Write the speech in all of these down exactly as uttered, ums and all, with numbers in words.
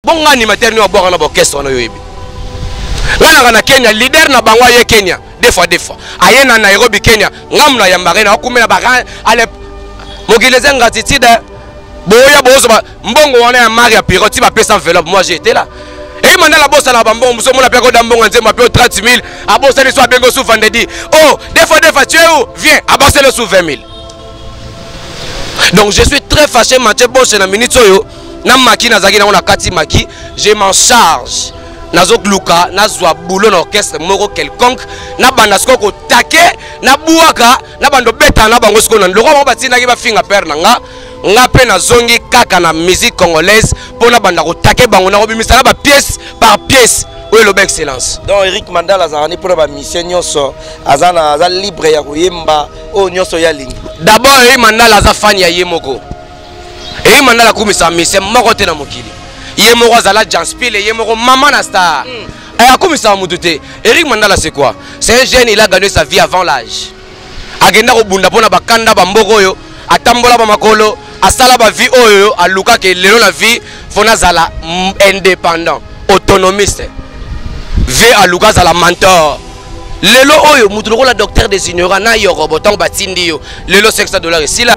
bon animateur ni aboka na orchestre na yoyebi ngana na Kenya leader na bango ye Kenya des fois des fois aye na Nairobi Kenya ngamna ya mbare na okumela ba ale mogileze ngratitude boya bozo mbongo wana ya Maria Piroti ba pesa enveloppe moi j'étais là et Mandala bossa la bambon muso mona peko dambongo nzema pe trente mille abossa le so bengo sous vendredi oh des fois des fois tu es où viens abossa le sous vingt mille. Donc je suis très fâché Mathieu Bosse na minute oyo na maki na zaki na ona kati maki je m'en charge nazok luka nazwa boulot na orchestre moko quelconque na banda sko ko take na buaka na bando beta na bango sko na loko ba batina ki ba finga père na nga nga pe na zongi kaka na musique congolaise pour na banda ko take bango na ko bimisa na ba pièce par pièce oyo lo excellence. Donc Eric Mandala azani pour ba mission nyonso azana azal libre ya koyemba o nyonso ya lingi. D'abord Eric Mandala aza fan ya yemoko. Eric Mandala kumisa mission moko te na mokili. Yemoko azala Janspile yemoko maman na star. Et à kumisa mutute. Eric Mandala c'est quoi? C'est un jeune, il a gagné sa vie avant l'âge. Agenda ko bunda pona bakanda ba mboko yo, atambola ba makolo, asala ba vie oyo, aluka ke lelo la vie fona zala indépendant, autonomiste. Ve aluka zala mentor. Lelo oyo mutu lokola docteur des ignorants na yo roboton batindi yo. Lelo cinq cents dollars ici là.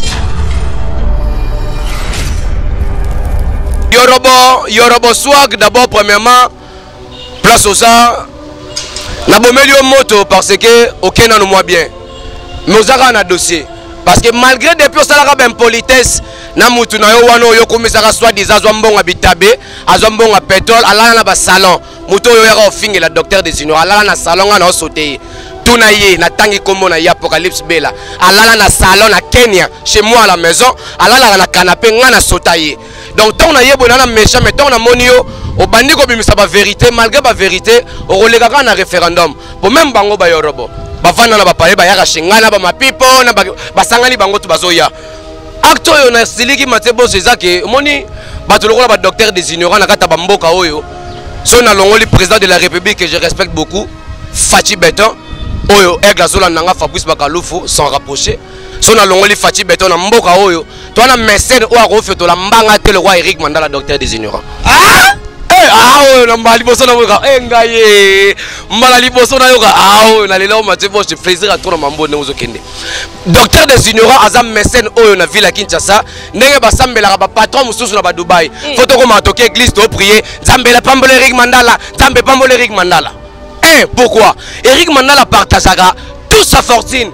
Yorobo, Yorobo swag d'abord premièrement place aux arts. Na bomeli yo moto parce que aucun n'a moi bien. Mais aux arts na dossier parce que malgré depuis ça la ben politesse na mutu na yo wano yo komisaka soit des azwambonga bitabe, azwambonga pétrole ala na ba salon. Muto yo yaka ofinge la docteur des ignorants ala na salon na sauter. Tuna ye na tangi kombo na Apocalypse Bella. Ala na salon na Kenya chez moi à la maison, ala na canapé ngana sotaye. Donc tant na yebo na méchant mais tant na monio au bandi ko bimisa ba vérité malgré ba vérité au relega na référendum. Pour même bango ba yorobo. Ba vana na ba pale ba yaka shingana ba mapipo na ba sangani bango tu bazoya. Acto yo na siliki matebo sezake moni bato lokola ba docteur des ignorants na kata ba mboka oyo. So na longoli président de la République que je respecte beaucoup, Fachi Beton, oyo Egla Zola nanga Fabrice Bakaloufu sans rapprocher. So na longoli Fachi Beton na mboka oyo, toi na mécène o akofe to la mbanga te le roi Eric Mandala docteur des ignorants. Ah! Eh ah oyo na mbali boso na moka enga ye. Mbala liboso na yoka ah oyo na lelo matebo je plaisir à toi na mambo ne ozokende. Docteur des ignorants azam mécène oyo na ville à Kinshasa, ndenge basambela ba patron mususu na ba Dubaï. Photo ko matoke église to prier, Zambela pambole Eric Mandala, Zambe pambole Eric Mandala. Eh pourquoi? Eric Mandala partagera toute sa fortune.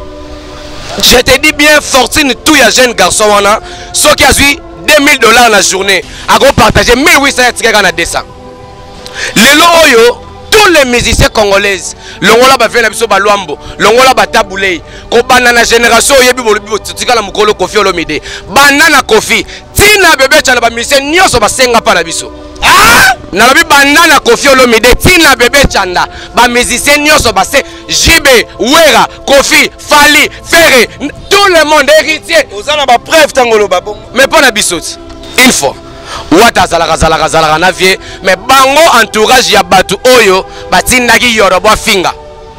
Je te dis bien fortune tout ya jeune garçon wana, ce qui a eu deux mille dollars la journée, à go partager mille huit cents à deux cents. Lelo oyo tous les musiciens congolais, longola ba vena biso ba Luambo, longola ba Tabulei, ko banana génération yebi bolobi tika la mukolo Koffi Olomide. Banana Koffi, tina bébé tchala ba musicien nyonso ba senga pa na biso. Ah! Na lobi banana Koffi Olomide, tina bébé tchanda, ba musicien nyonso ba se Jibe, Wera, Koffi, Fali, Ferré, tout le monde héritier. Ozana ba preuve tangolo ba bon. Mais pas na biso. Une fois. Wata zalaka zalaka zalaka na vie mais bango entourage ya batu oyo batindaki yorobo finga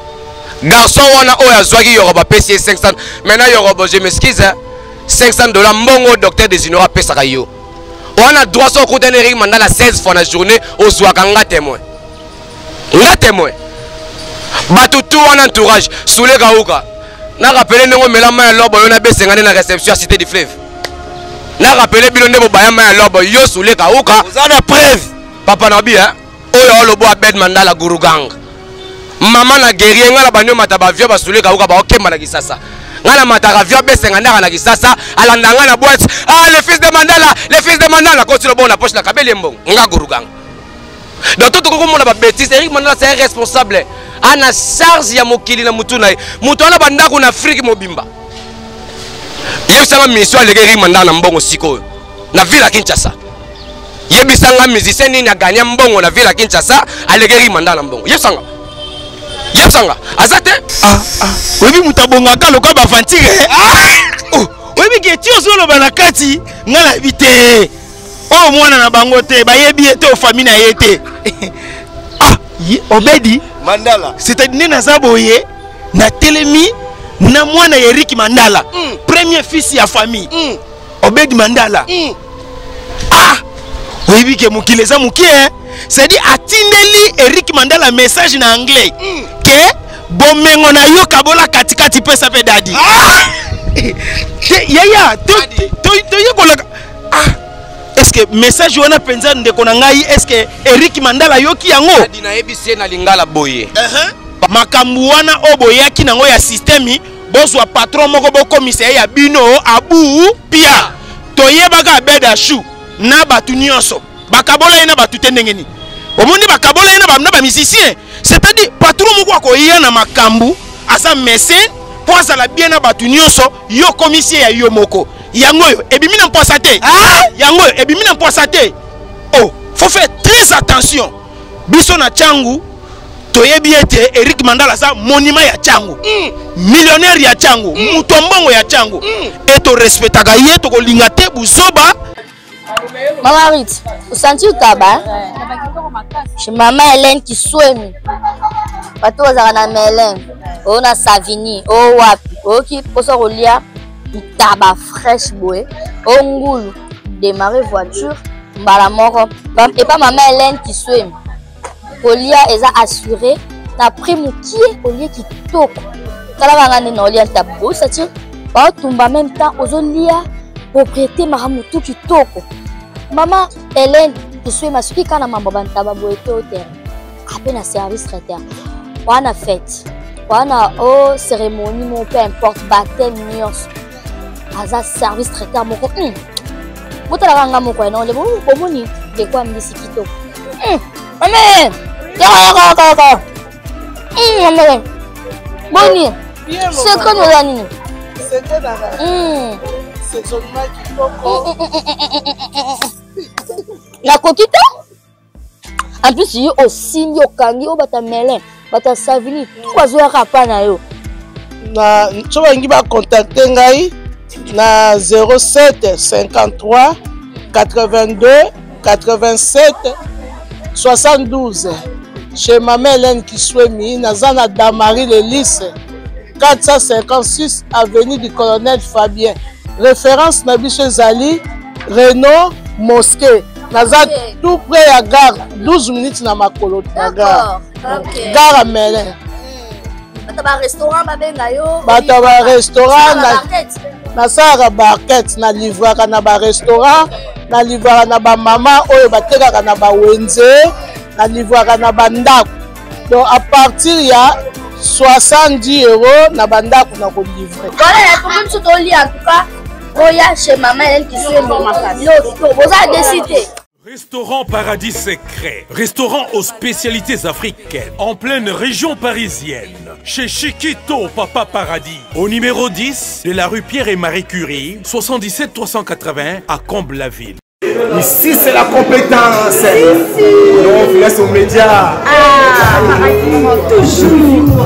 garçon wana oyo azwaki yorobo pesi cinq cents maintenant yorobo je m'excuse cinq cents dollars mbongo docteur des ignorants pesaka yo wana droit so ko tenir Eric Mandala seize fois na journée ozwaka nga témoin nga témoin batu tout wana entourage soule kauka na rappeler ndongo melama ya lobo yo na besengane na réception à Cité du Fleuve. Na rappelé bilonde bo bayama ya lobo yo soule kauka ozana preuve papa na bi hein oyo lobo Abed Mandala Gurugang mama na guerrier ngala banyo mata ba vio ba soule kauka ba okemba na kisasa ngala mata ka vio besenga ndaka na kisasa alanda ngana boîte ah le fils de Mandala le fils de Mandala ko tilo bona poche na kabeli mbongo nga Gurugang. Donc tout ko mona ba bêtise Eric Mandala c'est un responsable ana charge ya mokili na mutu na mutu ana bandako na Afrique mobimba. Yebisanga mission le Eric Mandala na mbongo siko na ville ya Kinshasa. Yebisanga musicien ni na gagner mbongo na ville ya Kinshasa alege Eric Mandala na mbongo. Yebisanga. Yebisanga. Azate ah ah. Webi mutabonga ka loka ba vantire. Ah! Oh, webi ke ti osolo bana kati ngala bité. Oh mwana na bango te ba yebi ete o famille na yete. Ah, Obedi Mandala. C'est-à-dire na zaboye na telemi na mwana Eric Mandala mm. Premier fils ya famille mm. Obedi Mandala mm. Ah Oui, oui, que mukile za mukie, hein. C'est-à-dire, atindeli Eric Mandala message en anglais. Mm. Que, bomengo na yo kabola katikati pesa pe dadi. Ah! Yaya, to, to, to, to, ah! Est-ce que message wana penza ndeko na ngai, est-ce que Eric Mandala yoki yango? Dadi na ebise na lingala boye. Uh-huh. Makambu wana oboyaki nango ya systemi, bozwa patron moko bo commissaire ya bino abu pia. Toyebaka beda chou na batu nyonso. Bakabola ina batu tendengeni. Omoni bakabola ina ba ba musicien. C'est-à-dire patron moko akoya na makambu asa mécène pour azala bien na batu nyonso yo commissaire ya yo moko. Yango yo ebimi na mposa te. Ah, yango yo ebimi na mposa te. Oh, faut faire très attention. Biso na changu toyebi ete Eric Mandala sa monument ya changu. Mm. Millionnaire ya changu, mm. Mutombongo ya changu. Mm. Et to respectaka ye to kolinga te buzoba. Maman Rit, vous sentez le tabac? Chez maman Hélène qui souhaite. Pas tous les ans Hélène. On a Savini, oh wapi, oh qui pose au lit, tabac fraîche boé, oh ngoul, démarrer voiture, balamoro. Et pas maman Hélène qui souhaite. Au lit, elle a assuré, n'a pris mon pied au lit qui toque. Quand la vangane n'a lit tabou, ça tient. Pas tomber en même temps aux lia propriété maramutu qui toque. Maman Hélène qui souhaite ma suki quand la maman bantaba boete au terre. À peine à service traiteur. On a fête. On a oh cérémonie, mon peu importe, baptême, nios. Aza service traiteur, mon co. Hum. Vous t'as la ranga mon coin, non, les bons, comment ni de quoi me dit qui toque. Hum. Amen. Yaka yaka yaka. Hum, amen. Boni. C'est quoi nous l'année? C'est quoi la? Hum. C'est son mal qui toque. La coquille. En plus, il y a aussi yo kangi o bata melin, bata savini, tout bazo ya kapana yo. Na choba ngi ba contacter ngai na zéro sept cinquante-trois quatre-vingt-deux quatre-vingt-sept soixante-douze. Chez Maman Hélène qui souhaite na zana Damari le lycée quatre cent cinquante-six avenue du Colonel Fabien. Référence na biche Zali Renault Mosquée. Nazat okay. Tout près à gare, douze minutes na makolo na gare. Okay. Gare à Melun. Bata ba restaurant ba benga yo. Bata ba restaurant na na sara barquette na livraka na ba restaurant, na livraka na ba mama oyo batekaka na ba wenze, na livraka na ba ndako. Donc à partir ya soixante-dix euros na ba ndako na ko livrer. Voilà, tout le monde se doit en tout cas. Oya chez maman elle qui suit mon maman. Vous avez décidé. Restaurant Paradis Secret, restaurant aux spécialités africaines, en pleine région parisienne, chez Chiquito Papa Paradis, au numéro dix de la rue Pierre et Marie Curie, soixante-dix-sept trois cent quatre-vingts à Comble-la-Ville. Ici c'est la compétence. Ici. On vous laisse aux médias. Ah, toujours.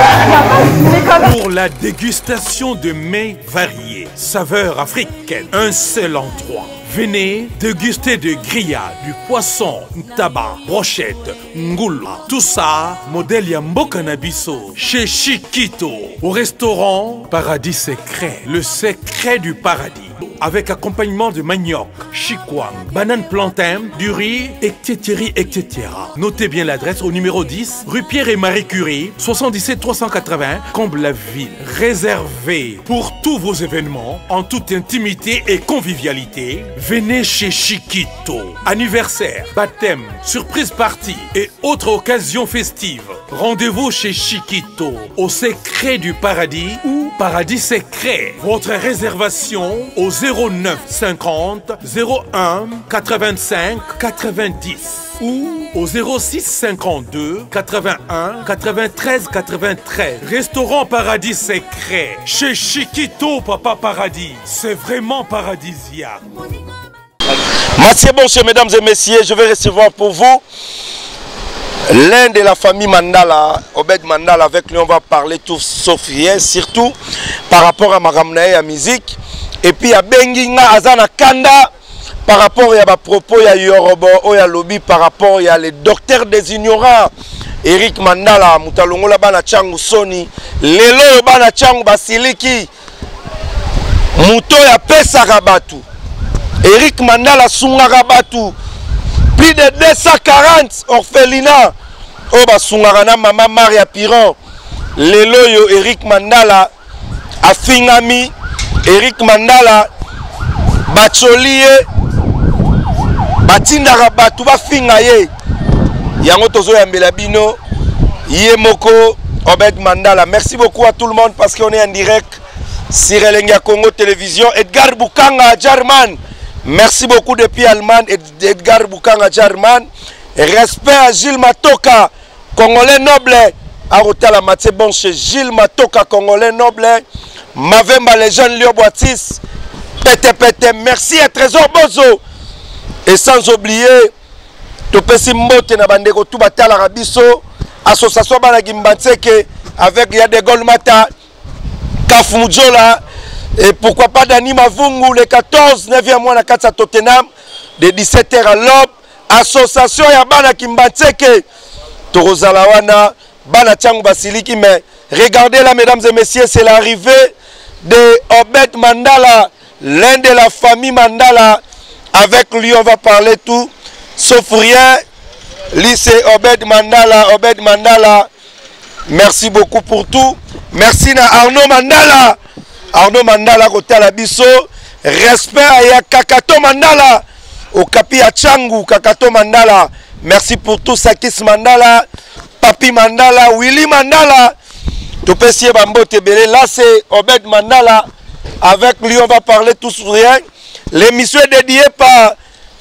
Ouais. Pour la dégustation de mets variés, saveurs africaines, un seul endroit. Venez déguster de grillades, du poisson, tabac, brochette, ngoula. Tout ça, modèle Yamboka Nabiso, chez Chiquito, au restaurant Paradis Secret, le secret du paradis. Avec accompagnement de manioc, chikwang, banane plantain, du riz, et cetera, et cetera. Notez bien l'adresse au numéro dix, rue Pierre et Marie Curie, soixante-dix-sept trois cent quatre-vingts, Comble-la-Ville. Réservé pour tous vos événements, en toute intimité et convivialité. Venez chez Chiquito. Anniversaire, baptême, surprise party et autres occasions festives. Rendez-vous chez Chiquito, au secret du paradis ou Paradis Secret. Votre réservation au zéro neuf cinquante zéro un quatre-vingt-cinq quatre-vingt-dix ou au zéro six cinquante-deux quatre-vingt-un quatre-vingt-treize quatre-vingt-treize. Restaurant Paradis Secret, chez Chiquito Papa Paradis. C'est vraiment paradisiaque. Merci, bonjour mesdames et messieurs, je vais recevoir pour vous l'un de la famille Mandala, Obed Mandala. Avec lui on va parler tout sauf rien, surtout par rapport à Maramnae, à la musique. Et puis à Benginga, Azana Kanda, par rapport à propos, il y a Yorobo, il y a Lobby, par rapport il y a les docteurs des ignorants. Eric Mandala, Moutalongo la bana changu Sony, Lelo bana changu Basiliki, Mouto ya pesa rabatu. Eric Mandala sunga rabatu. plus de deux cent quarante orphelinats oyo basungaka na mama Maria Piron. Lelo yo Eric Mandala afingami. Eric Mandala bacholi ye batindaka bato bafinga ye yango tozoyambela bino ye moko Obed Mandala. Merci beaucoup à tout le monde parce qu'on est en direct sur Elenga Congo Télévision. Edgar Bukanga German, merci beaucoup depuis Allemagne. Edgar Bukanga German. Respect à Gilles Matoka, Congolais noble. Arotala Mathieu bon chez Gilles Matoka, Congolais noble. Mavemba les jeunes Lio Boitis. Pete pete, merci à Trésor Bozo. Et sans oublier, Topesi Mbote na bandeko tout batala rabiso. Association Banagimbanseke avec Yade Golmata, Kafumudjola, et pourquoi pas Dani Mavungu le quatorze, neuvième mois à Katsa Tottenham, de dix-sept heures à l'aube. Association Yabana Kimbanseke, Torozalawana, Banachang Basiliki. Mais regardez là, mesdames et messieurs, c'est l'arrivée de Obed Mandala, l'un de la famille Mandala. Avec lui, on va parler tout, sauf rien. Lycée Obed Mandala, Obed Mandala, merci beaucoup pour tout. Merci à Arnaud Mandala, Arnaud Mandala côté la biso. Respect à Kakato Mandala, au Kapi Achangu, Kakato Mandala. Merci pour tout, Sakis Mandala, Papi Mandala, Willy Mandala. Tout pessier Bambo Tebele, là c'est Obed Mandala. Avec lui, on va parler tout sur rien. L'émission est dédiée par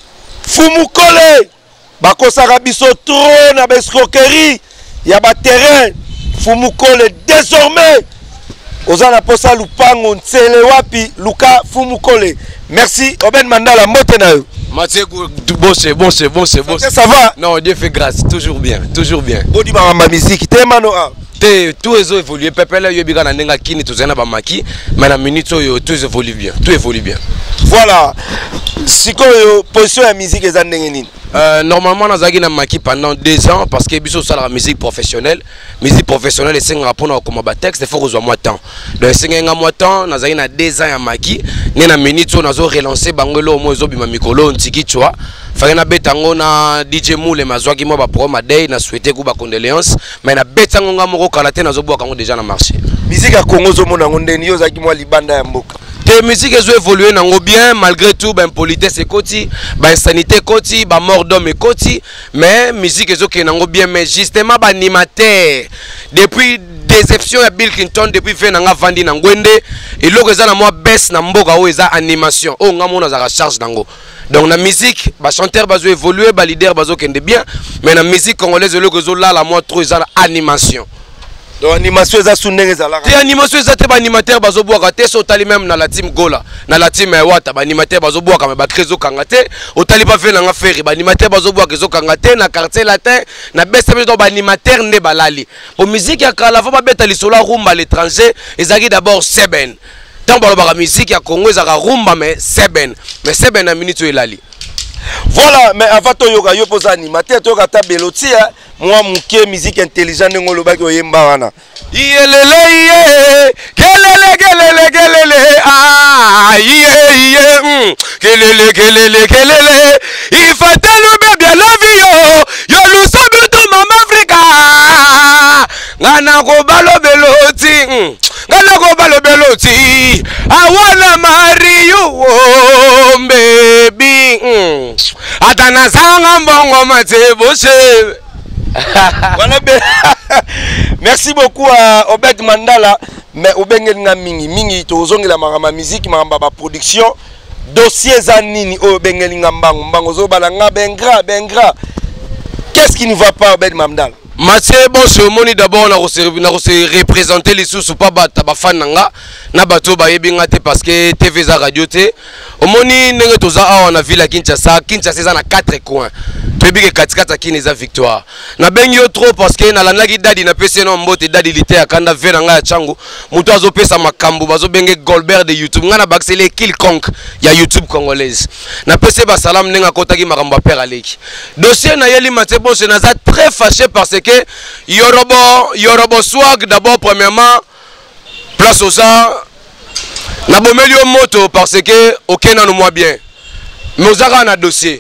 Fumukole. Bakosaka biso trop na bescroquerie ya ba terrain Fumukole désormais ozana posa lupango ntsele wapi Luka Fumukole. Merci Obed Mandala mbote na yo. Mathieu bon c'est bon c'est bon c'est bon. Ça va? Non, Dieu fait grâce, toujours bien, toujours bien. Bodi ba ma musique te mano a. Te tout est évolué pepele yo bika na ndenga kini tozana ba maki mais na minute yo tout évolue bien, tout évolue bien. Voilà. Sikoyo position ya musique eza ndenge nini? Euh, normalement, nous avons maki pendant deux ans parce que nous avons la musique professionnelle. Musique professionnelle, c'est un rapport comme un texte, il faut que nous ayons temps. Donc, c'est un mois de temps, nous avons deux ans à maki. Nous avons minute, nous avons relancé Bangolo, Mozobi, Mamikolo, Ntiki, tu vois. Fagana betango na D J Moule mazwaki mo ba promo day na souhaiter ku ba condoléances mais na betango nga moko kalate na zo boka ngo déjà na marché. Musique ya Congo zo mona ngondeni yo zaki mo libanda ya mboka. Te musique ezo évoluer nango bien malgré tout ben politesse et koti, ben insanité koti, ba mort d'homme et koti, mais musique ezo ke nango bien mais justement ba animateur depuis déception ya Bill Clinton depuis fait nanga vandi na ngwende et loko eza na moi baisse na mboka o eza animation o nga mona za charge nango. Donc la musique, les chanteurs vont évoluer, les leaders vont évoluer bien, mais la musique congolaise, la moi trop ils ont animation. Donc animation est sous nez à la. Animation est des animateurs bazo boire raté, so tali même dans la team Gola, dans la team Wata, animateur bazo boire comme Bakrezo Kangate, au tali pas fait l'anga ferry, animateur bazo boire Kezo Kangate, na quartier latin, na best dans animateur ne balali. Pour musique ya kala, faut pas mettre les sola rumba à l'étranger, ils arrivent d'abord Seben. Tant que la musique à Congo, ils ont rumba mais Seben, mais Seben a minute il ali. Voilà, mais avant de yoga yo pose animateur, tu as ta beloti, moi mouké musique intelligente ngolo ba ko yemba wana. Yelele ye, kelele kelele kelele ah ye ye, kelele kelele kelele. Il faut tellement bien la vie yo, yo nous sommes tout maman Africa. Ngana ko balo beloti, ngana ko balo beloti. I wanna marry you, oh, baby. Atana sanga mbongo mateboshe. Merci beaucoup à Obed Mandala. Mais Obengel nga mingi mingi to zongela marama musique maramba ba production dossier zanini Obengel nga mbango mbango zo balanga bengra bengra. Qu'est-ce qui ne va pas Obed Mandala? Mathieu bon c'est moni d'abord on a représenté les sous pas bata ba fananga na bato ba yebinga te parce que T V za radio te omoni ndenge toza on a vu la Kinshasa Kinshasa za na quatre coins Pebike katikata kini za victoire na bengi yo trop parce que na landaki dadi na pese no mbote dadi lité akanda ve na nga ya changu muto azo pesa makambu bazo benge Goldberg de YouTube nga na baxele quelconque ya YouTube congolaise na pese ba salam nenga kotaki makambu père aleki dossier na yeli Mathieu bon c'est naza très fâché parce que Yorobo Yorobo swag d'abord premièrement place aux arts na bomeli moto parce que aucun na moi bien mais aux arts na dossier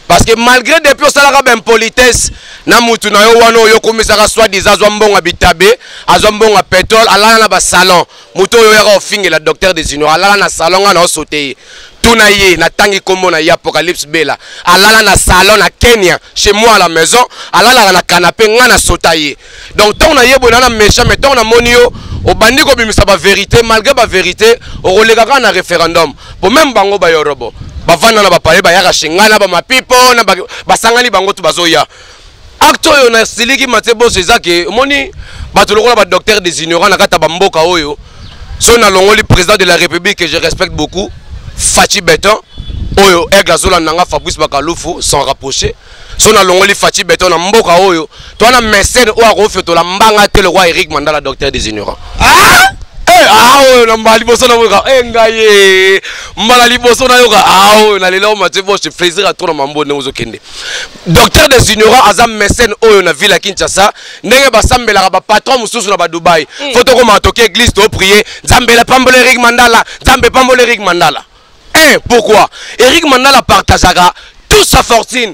parce que malgré depuis osalaka ben politesse na mutu na yo wana oyo komisaka soi-disant azwa mbongo bitabe azwa mbongo pétrole alala na ba salon mutu oyo yaka ofingela docteur des Junior alala na salon ngana osote tuna ye na tangi kombo na ya Apocalypse Bella alala na salon na Kenya chez moi à la maison alala na canapé ngana sota ye donc tant na yebo na méchant mais tant na monio au bandi ko bimisa ba vérité malgré ba vérité au relega na référendum pour même bango ba yorobo bavana na bapale ba yaka shingana ba mapipo na basangani bango tu bazoya acto yo na siliki matebo sezake moni bato lokola ba docteur des ignorants na kata ba mboka oyo so na longoli président de la République que je respecte beaucoup Fachi Beton oyo Aigle Zola nanga Fabrice Bakaloufu sans rapprocher so na longoli Fachi Beton na mboka oyo to na mécène o akofi to la mbanga te le roi Eric Mandala docteur des ignorants ah eh ah oyo na mbali boso na moka eh ngaye mbala liboso na yoka ah oyo na lelo matebo je plaisir à trop na mambo ne uzokende docteur des ignorants azam mécène oyo na ville ya Kinshasa ndenge basambela ba patron mususu na ba Dubai photo ko matoke église to prier nzambela pambole Eric Mandala nzambe pambole Eric Mandala. Eh, pourquoi Eric Mandala partagera toute sa fortune.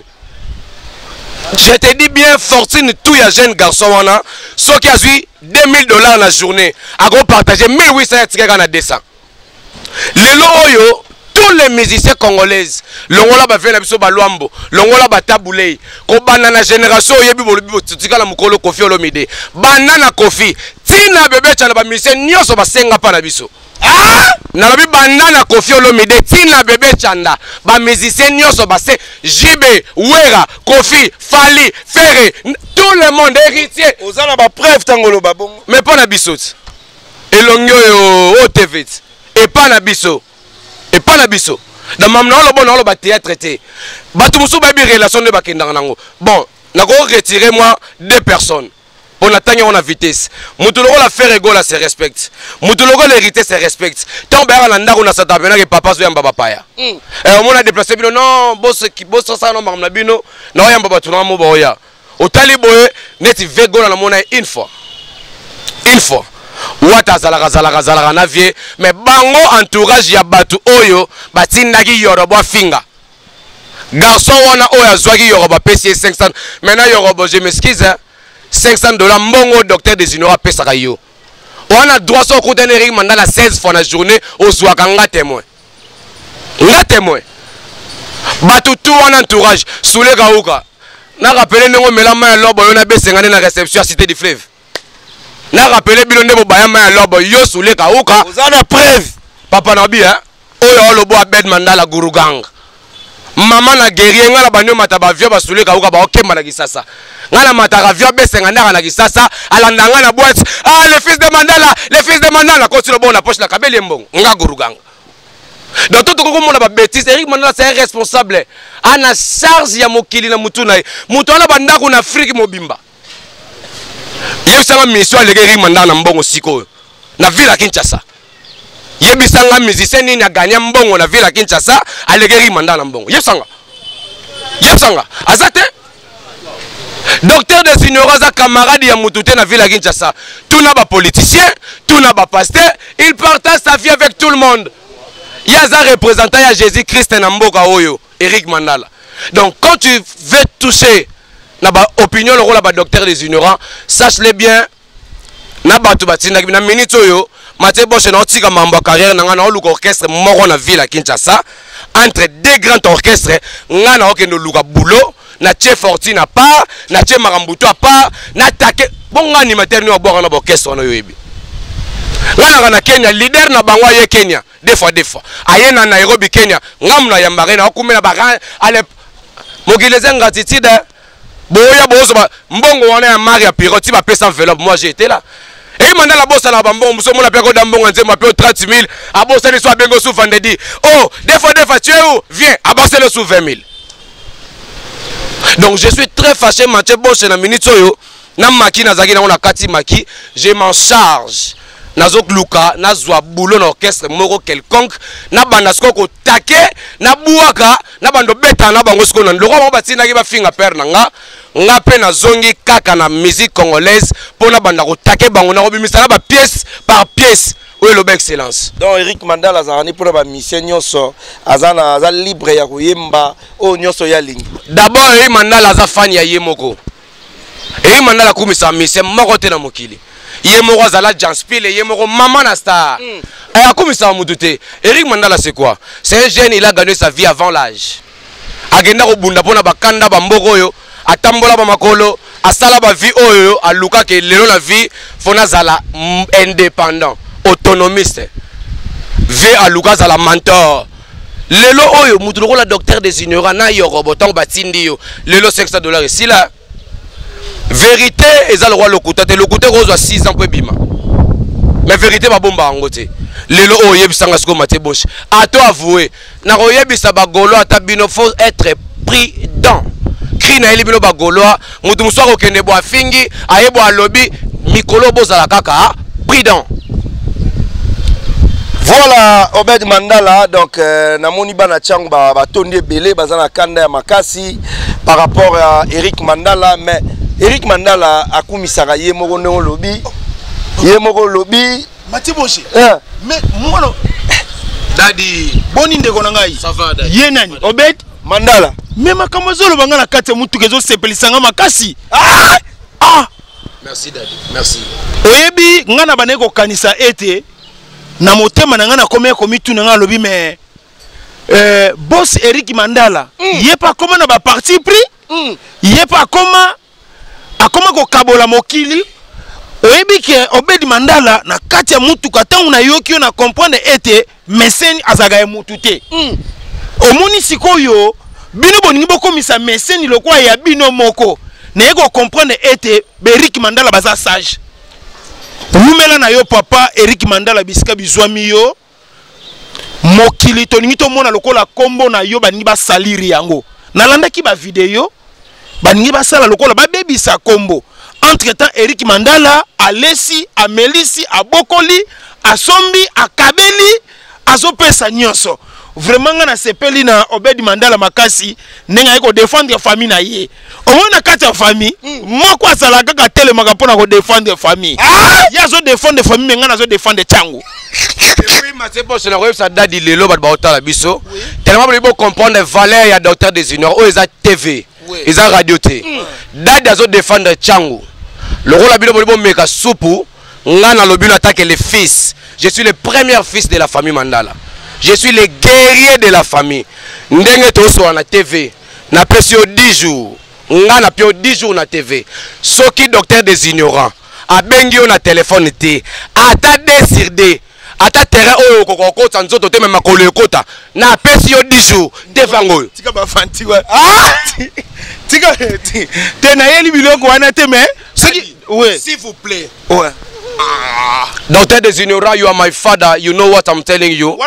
Je te dis bien, fortune, tout y a jeune garçon, ce qui a eu deux mille dollars la journée, à gros partager mille huit cents à deux cents. Les loyo, tous les musiciens congolais, l'ongola ba vena biso ba luambo, l'ongola ba taboulei, ko banana génération yebi bolobi tutika la mukolo Kofi Olomide, banana Kofi, tina bébé tchala ba musicien nyoso ba senga pa na biso. Ah! Nalobi banana Kofi Olomide tina bébé chanda ba musicien nyoso ba se J B Wera Kofi Fali Ferré tout le monde héritier ozana ba preuve tangolo ba bongo mais pas na biso elongyo yo O T V et pas na biso et pas na biso dans mamna lo bon lo ba théâtre té batu musu ba bi relation de ba kendanga nango bon nako retirer moi deux personnes. On attend on a vitesse. Moutologo la faire égale se respecte. Moutologo l'hérité se respecte. Tant bien on a on a sa table que papa zo yamba papa. Et on a déplacé bino non boss qui boss ça non marmna bino non yamba batu no mo boya. Au taliboye net vego na mona une fois. Une fois. Wata zalaka zalaka zalaka na vie mais bango entourage ya batu oyo batindaki yorobo finga. Garçon wana oyo azwaki yorobo pesi cinq cents. Maintenant yorobo je m'excuse. cinq cents dollars mbongo docteur des ignorants pesaka yo on a droit so kontene Eric Mandala seize fois na journée ozwaka nga témoin nga témoin batu tout en entourage soule kauka na rappeler ndongo melama ya lobo yo na besengane na réception à Cité du Fleuve na rappeler bino ndebo bayama ya lobo yo soule kauka ozana preuve papa na bi hein oyo lobo Abed Mandala Gurugang maman na guerrier ngala banyo mata ba vio ba soule kauka ba okemba na kisasa ngana mataka vio besenga ndaka na kisasa alandanga na boîte ah le fils de Mandala le fils de Mandala ko tilo bona poche la kabeli mbongo nga Guruganga donc tout ko mona ba bêtise Eric Mandala c'est responsable ana charge ya mokili na mutu na mutu ana bandako na Afrique mobimba yebisanga mission le Eric Mandala na mbongo siko na ville ya Kinshasa yebisanga musicien ni na gagner mbongo na ville ya Kinshasa alege Eric Mandala na mbongo yebisanga yebisanga azate docteur des ignorants à camarade ya mututé na ville à Kinshasa. Tout n'a pas politicien, tout n'a pas pasteur, il partage sa vie avec tout le monde. Il y a un représentant à Jésus-Christ na mboka oyo, Eric Mandala. Donc quand tu veux toucher na ba opinion le rôle ba docteur des ignorants, sache-le bien na ba tu batina na minute oyo, Mathieu Boche na otika mambo carrière na ngana oluka orchestre moko na ville à Kinshasa entre deux grands orchestres ngana okendo luka boulot na tche fortune à part na tche marambuto à part na take bonga animateur ni obora na orchestre na yoyebi ngana na Kenya leader na bangwa ye Kenya deux fois deux fois aye na Nairobi Kenya ngamna ya mbare na okumela ba ale mogileze ngratitude boya bozo ba mbongo wana ya Maria Piroti ba pesa enveloppe moi j'ai été là et Mandala bossa na bambon muso mona peko dambongo nzema pe trente mille abossa le soit bengo sous vendredi oh deux fois deux fois tu es où viens abossa le sous vingt mille. Donc je suis très fâché Mathieu Boche na minute oyo na maki na zaki na ona kati maki je m'en charge nazok luka nazwa boulot na orchestre moko quelconque na bandasko ko take na buaka na bando beta na bango sko na loko ba batina ki ba finga père nanga nga pe na zongi kaka na musique congolaise pona banda ko take bango na ko bimisa ba pièce par pièce oui le excellence. Donc Eric Mandala azani pour ba mission nyonso azana azal libre ya koyemba o nyonso ya lingi. D'abord Eric Mandala za fan ya yemoko. Eric Mandala kumisa mission moko te na mokili. Yemoko azala Janspile yemoko maman na star. Mm. Aya kumisa mudute. Eric Mandala c'est quoi? C'est un jeune, il a gagné sa vie avant l'âge. Agenda ko bunda pona bakanda ba mboko yo atambola ba makolo asala ba vie oyo aluka ke lelo la vie fona zala indépendant autonomiste ve aluka zala mentor lelo oyo mutu lokola docteur des ignorants na yo roboton batindi yo lelo cinq cents dollars ici là vérité eza le roi lokuta te lokuta kozwa six ans pe bima mais vérité ba bomba ngote lelo oyo yebisanga siko mate boche ato avoué na koyebisa ba golo ata bino faut être prudent cri na elibino ba golo mutu muswa ko kende bo afingi ayebo alobi mikolo bozala kaka prudent. Voilà Obed Mandala, donc euh, namoni bana tchango ba batondi belé bazana kanda ya makasi par rapport à Eric Mandala, mais Eric Mandala akumisaka ye moko ne lobi ye moko lobi Mati Boshi. Eh mais moi Daddy boni ndeko na ngai ça va Daddy ye nani Obed Mandala mais makambo zolo banga na kati mutu kezo sepelisanga makasi ah ah merci Daddy merci oyebi ngana baneko kanisa ete na motema na ngana komé komi tu na lobi mais euh boss Eric Mandala mm. yé pas comment na ba parti pris mm. yé pas comment a comment ko kabola mokili oyebi ke Obed Mandala na kati ya mutu katangu na yoki na comprendre ete meseni azaga ya mutu te mm. omoni sikoyo bino boningi bokomisa meseni lokwa ya bino moko na yeko comprendre ete Eric Mandala baza sage Lumela na yo papa Eric Mandala bisika bizwami yo mokili toningi to mona lokola kombo na yo baningi ba saliri yango nalandaki ba video baningi ba sala lokola ba bebisa kombo entre temps Eric Mandala alesi amelisi abokoli asombi akabeli azopesa nyonso vraiment na sepeli na Obed Mandala makasi nenga yeko défendre famille na ye omona kati ya famille moko asala kaka telemaka pona ko défendre famille ah ya zo défendre famille menga na zo défendre changu oui Mate Boche na ko sa Daddy lelo ba ba otala biso tellement pour comprendre valeur ya docteur des ignorants o eza T V eza radio te Daddy azo défendre changu le rôle abilo bo meka soupu ngana lobino attaque les fils je suis le premier fils de la famille Mandala. Je suis le guerrier de la famille. Ndenge toso na T V. Na pesio dix jours. Nga na pio dix jours na T V. Soki docteur des ignorants. A bengi na téléphone te. Ata deux sur deux. Ata terrain oyo kokoko sanzoto te mema kolo ekota. Na pesio dix jours. Devango. Tika ba fanti wa. Ah! Tika te na yeli biloko wana te me. Soki ouais. S'il vous plaît. Ouais. Ah. Docteur des ignorants, you are my father. You know what I'm telling you.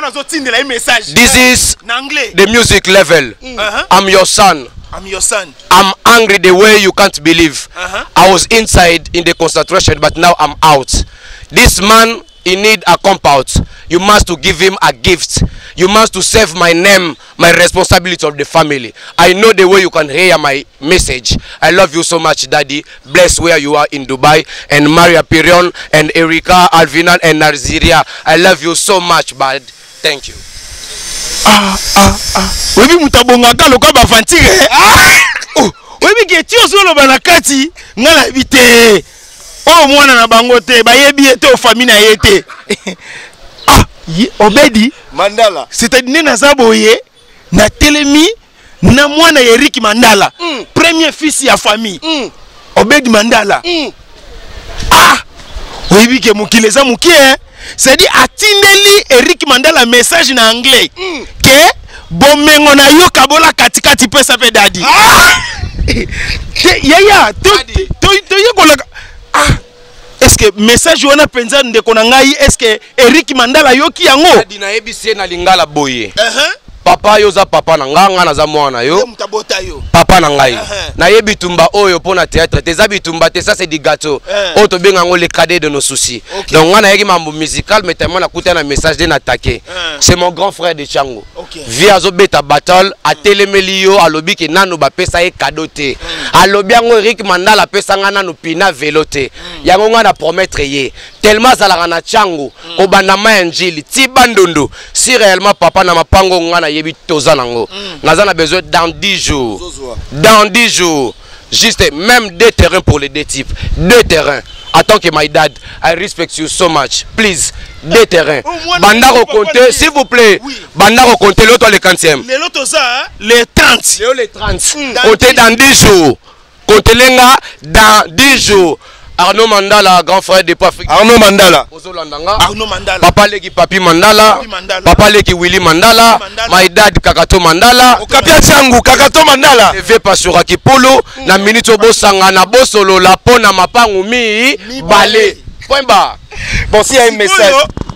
This is the music level. Uh-huh. I'm your son. I'm your son. I'm angry the way you can't believe. Uh-huh. I was inside in the concentration, but now I'm out. This man, he need a compound. You must to give him a gift. You must to save my name, my responsibility of the family. I know the way you can hear my message. I love you so much, Daddy. Bless where you are in Dubai. And Maria Pirion and Erika, Alvina and Narziria. I love you so much, bud. Thank you. Ah, ah, ah. Webi mutabonga kalo kwa bafantire. Ah! Oh, webi getio solo banakati. Ngala bite. Oh, mwana na bangote. Ba yebi ete o famina yete. Ah, Obedi Mandala. C'est-à-dire na zaboye na telemi na mwana Eric Mandala. Mm. Premier fils ya famille. Mm. Obedi Mandala. Mm. Ah, webi ke mukileza mukie. C'est-à-dire atindeli Eric Mandala message na anglais. Mm. Que bomengo na yo kabola katikati pesa pe Daddy. Ah! Yaya, to to to yekola. Ah. Est-ce que message wana penza ndeko na ngai est-ce que Eric Mandala yoki yango? Daddy na ebisi na lingala boye. Uh-huh. papa yoza papa na nganga na za mwana yo papa na ngai na ye bitumba oyo pona théâtre te za bitumba te ça c'est du gâteau o to benga ngo le cadet de nos soucis donc ngana yeki mambo musical mais tellement na kuta na message de n'attaquer c'est mon grand frère de Chango via zo beta battle a telemeli yo alobi ke nanu ba pesa e cadeau te alobi ngo Eric Mandala pesa ngana no pina vélo te yango ngana promettre ye tellement zalaka na Chango ko banda ma njili ti bandondo si réellement papa na mapango ngana yebi toza nango naza na besoin dans dix jours dans dix jours juste même deux terrains pour les deux types deux terrains attends que my dad I respect you so much please deux terrains banda ko compter s'il vous plaît banda ko compter l'autre le quinzième les autres ça les trente les trente compter dans dix jours compter lenga dans dix jours Arnaud Mandala, grand frère de Paf. Arnaud Mandala. Arnaud Mandala. Papa Leki Papi Mandala. Papa Leki Willy Mandala. My dad Kakato Mandala. Okapia Changu Kakato Mandala. Eve Pasura Kipolo. Na minute bosanga na bosolo la pona mapangu mi balé. Point bas. Bon si y a un message.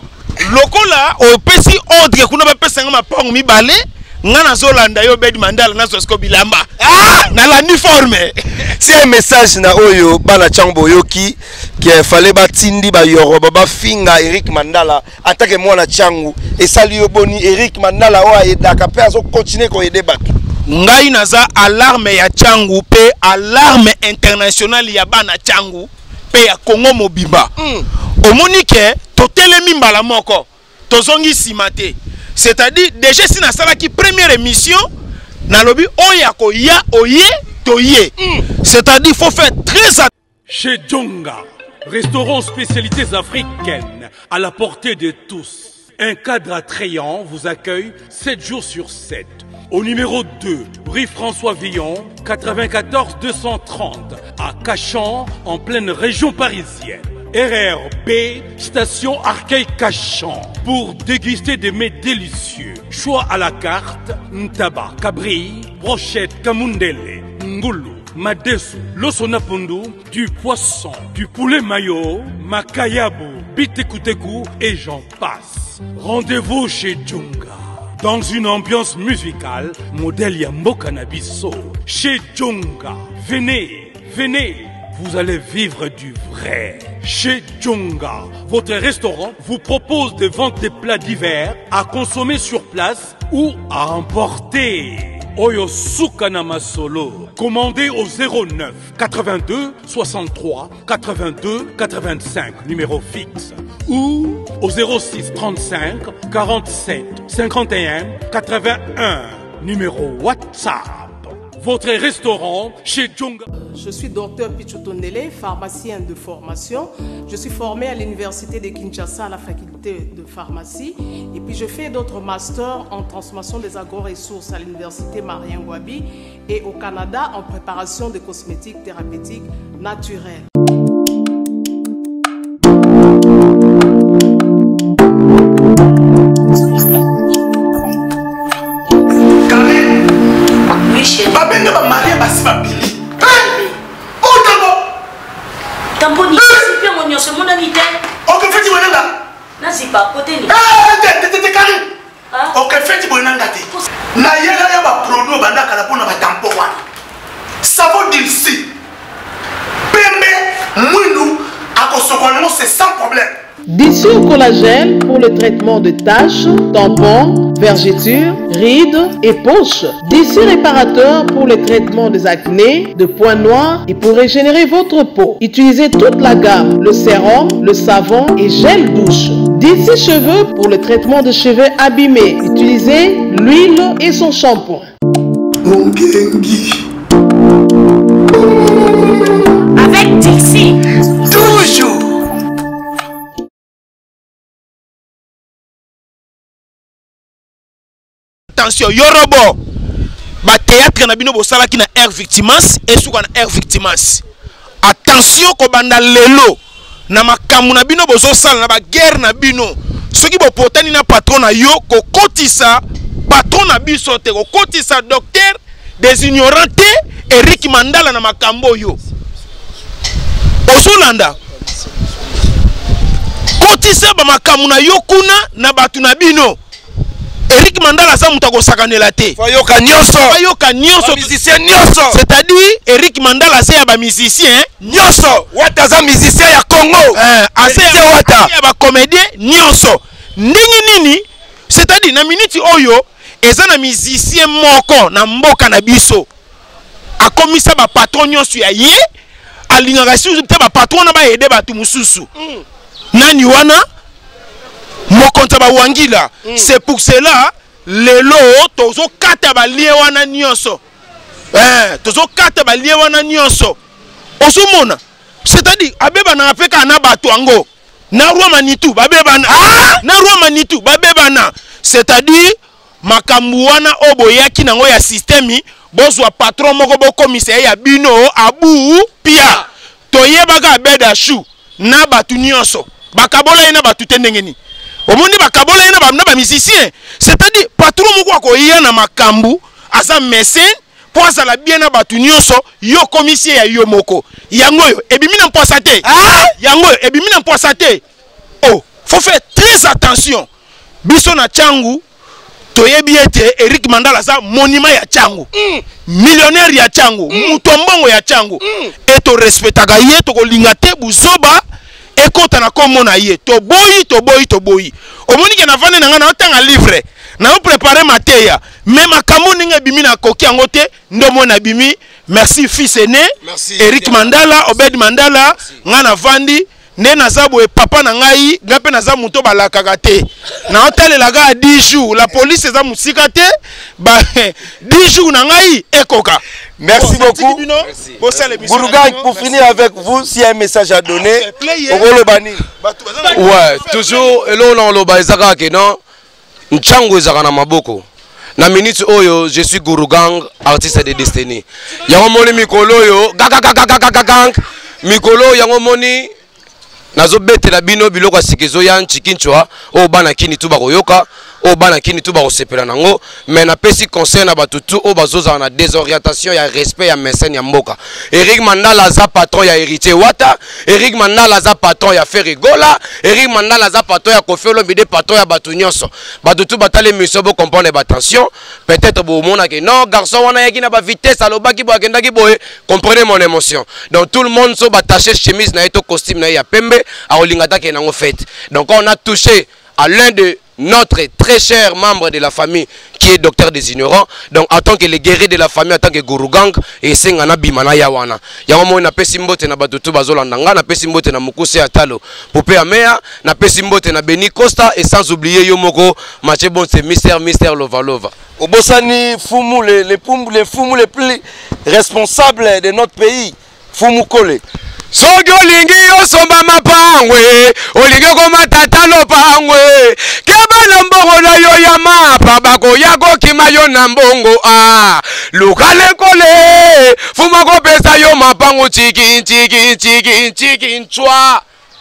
Lokola au pesi ordre kuna ba pesa ngama mapangu mi balé. Ngana Zolanda yo bed Mandala na sosko bilamba. Ah na la uniforme. C'est un message na oyo bana Chango yoki qui a fallait batindi ba Yoruba ba finga Eric Mandala attaque moi na Chango et sali yo boni Eric Mandala o aida ka pe azo continuer ko aider batu. Ngai naza alarme ya Chango pe alarme international ya bana Chango pe ya Congo mobimba. Mm. Omonike totelemi mbala moko tozongi simate. C'est-à-dire déjà si na sala ki première émission na lobi oya ko ya oye toye. C'est-à-dire faut faire très attention. Chez Djonga, restaurant spécialités africaines à la portée de tous. Un cadre attrayant vous accueille sept jours sur sept. Au numéro deux, rue François Villon, quatre-vingt-quatorze deux cent trente, à Cachan, en pleine région parisienne. R R B, station Arcueil-Cachan, pour déguster des mets délicieux. Choix à la carte, ntaba, cabri, brochette, kamundele, ngulu, madesu, losonapundu, du poisson, du poulet mayo, makayabu, bitekuteku et j'en passe. Rendez-vous chez Djonga, dans une ambiance musicale, modèle Yambo Cannabiso. Chez Djonga, venez, venez. Vous allez vivre du vrai. Chez Djonga, votre restaurant vous propose de vendre des plats divers à consommer sur place ou à emporter. Oyo Sukanama Solo. Commandez au zéro neuf quatre-vingt-deux soixante-trois quatre-vingt-deux quatre-vingt-cinq, numéro fixe. Ou au zéro six trente-cinq quarante-sept cinquante et un quatre-vingt-un, numéro WhatsApp. Votre restaurant chez Djonga. Je suis docteur Pichotondele, pharmacien de formation. Je suis formé à l'université de Kinshasa à la faculté de pharmacie. Et puis je fais d'autres masters en transformation des agro-ressources à l'université Marien Ngouabi et au Canada en préparation de cosmétiques thérapeutiques naturelles. Babende ba marié basi ba bili. Oh tambo. Tambo ni sipe monyo se mona ni te. OK feti bonanga. Na sipa côté ni. Ah te te te kari. OK feti bonanga te. Na yela ya ba produit banda kala pona ba tampo wana. Savon d'Ilsi. Pembe mwindu akosokono c'est sans problème. Dissure collagène pour le traitement de taches, tampons, vergetures, rides et poches. Dissure réparateur pour le traitement des acnés, de points noirs et pour régénérer votre peau. Utilisez toute la gamme, le sérum, le savon et gel douche. Dissure cheveux pour le traitement de cheveux abîmés. Utilisez l'huile et son shampoing. Avec Dixie, toujours. Attention, Yorobo, ba théâtre na bino bosala ki na air victimas et souka na air victimas. Attention ko banda lelo na makamu na bino bozo sala na ba guerre na bino. Soki bo potani na patron na yo ko kotisa patron na biso te ko kotisa docteur des ignorantés Eric Mandala na makambo yo. Ozolanda. Kotisa ba makamu na yo kuna na batu na bino. Eric Mandala ça muta ko sakanela te. Fayoka nyonso. Fayoka nyonso. Musicien nyonso. C'est-à-dire Eric Mandala c'est ya ba musicien nyonso. Wata za musicien ya Congo. Eh, ase ya wata. Ya ba comédien nyonso. Ndenge nini? C'est-à-dire na minute oyo eza na musicien moko na mboka na biso. Akomisa ba patron nyonso ya ye. Alingaka su te ba patron na ba aider batu mususu. Mm. Nani wana? Mokonta ba wangila. Mm. C'est pour cela lelo tozo kata ba lie wana nyonso. Eh, tozo kata ba lie wana nyonso. Osumona. C'est-à-dire abeba na apeka na batu ango. Na roi manitu babeba na. Ah! Na roi manitu babeba na. C'est-à-dire makambu wana oboyaki nango ya systemi bozwa patron moko bo commissaire ya bino abu pia. Toyebaka abeda shu na batu nyonso. Bakabola ina batu tendengeni. Omundi bakabola ina ba ba musicien. C'est-à-dire patron moko akoya na makambu aza mécène pour azala bien na batu nyonso yo commissaire ya yo moko. Yango yo ebimi na mposa te. Ah, yango yo ebimi na mposa te. Oh, faut faire très attention. Biso na changu toyebi ete Eric Mandala za monument ya changu. Mm. Millionnaire ya changu, mm. Mutombongo ya changu. Mm. Et to respectaka ye to kolinga te buzoba ekota na komo na ye. To boyi to boyi to boyi. Omoni ke na vane na ngana otanga livre. Na o préparer mateya. Même akamu ninga bimi na koki yango te ndomo na bimi. Merci fils aîné. Merci. Eric Mandala, Obed Mandala, ngana vandi. Ne nazabu e papa na ngai ngape naza muto balakaka te na otalela ga dix jours la police eza musika te ba dix jours na ngai ekoka. Merci bon, beaucoup. Merci. Gourougang, pour finir avec vous, s'il y a un message à donner, ouais, toujours elo na loba ezaka ke non nchango ezaka na maboko. Na minute oyo je suis Gourougang, artiste de Destiny. Yango moni mikolo yo gaga gaga gaga gang mikolo yango moni nazo bete la bino biloko sikezo ya nchikinchwa o bana kini tu bakoyoka o bana kini tu bakosepela nango mais na pesi conseil na batutu o bazoza na désorientation ya respect ya mécène ya mboka. Eric Mandala za patron ya héritier Wata, Eric Mandala za patron ya Ferigola, Eric Mandala za patron ya Kofelo bide patron ya batu nyonso. Batutu batale miso bo comprendre ba attention, peut-être bo mona que non garçon wana yaki na ba vitesse alobaki bo akendaki boye, comprenez mon émotion. Donc tout le monde so bataché chemise na eto costume na ya pembe a olingata ke nango fête. Donc on a touché à l'un de notre très cher membre de la famille qui est docteur des ignorants. Donc en tant que les guerriers de la famille, en tant que Gourougang et Sengana Bimana Yawana. Yamomo na pesimbote na batutu bazolandanga, na pesimbote na Mukuse Atalo, Poupé Amea, na pesimbote na Beni Costa et sans oublier Yomoko, Mathieu Bon c'est Mister Mister Lova Lova. Obosani Fumu les les Fumu les Fumu les plus responsables de notre pays, Fumu Kole. Soki olingi osomba mapangwe olingi komatata lopangwe kebana mbongo na yo ya mapa bakoya kokima yo na mbongo ah lukale kole fuma kopesa yo mapango chiki chiki chiki chiki nchwa.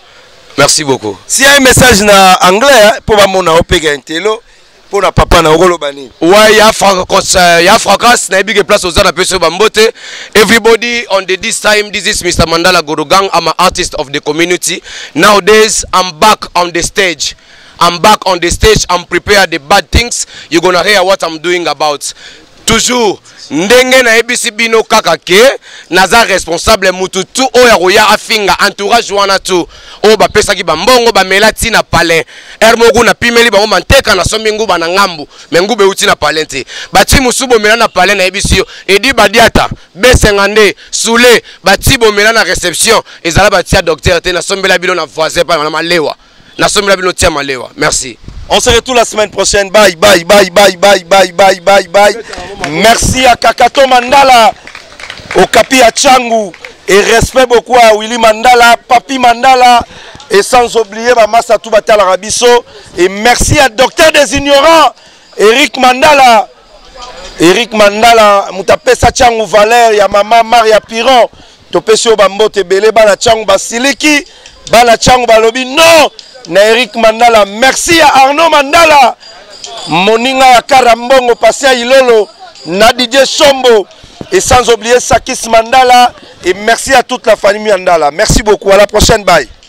Merci beaucoup. S'il y a un message na anglais pour bamona opega intelo pour na papa na okolo bani. Ouais, ya fracas ya fracas na big place aux na peso bambote. Everybody on the this time this is Mister Mandala Gourougang. I'm an artist of the community. Nowadays I'm back on the stage. I'm back on the stage. I'm prepared the bad things. You're gonna hear what I'm doing about. Toujours ndenge na ebisi bino kaka ke naza responsable mututu oya roya afinga entourage wana tu o ba pesa ki bambongo ba melati na palais ermogu na pimeli ba manteka na sombi nguba na ngambu mengube uti na palente bati musubo mela na palais na ebisi yo edi badiata B cinquante soule bati bo mela na réception ezala batia docteur te na sombela bilo na voisin pa na malewa na sombela bilo tia malewa. Merci. On se retrouve la semaine prochaine. Bye, bye, bye, bye, bye, bye, bye, bye, bye. Merci à Kakato Mandala, au Kapi Achangu, et respect beaucoup à Willy Mandala, Papi Mandala, et sans oublier Mama Satou Batal Rabiso. Et merci à Docteur des Ignorants, Eric Mandala, Eric Mandala, Moutapesa Changu Valère, ya Mama Maria Piron, Topesio Bambo Tebele, Bana Changu Basiliki, Bana Changu Balobi, non! Na Eric Mandala, merci à Arnaud Mandala, Moninga ya Karambongo, passé à Ilolo, na D J Sombo, et sans oublier Sakis Mandala, et merci à toute la famille Mandala. Merci beaucoup, à la prochaine, bye.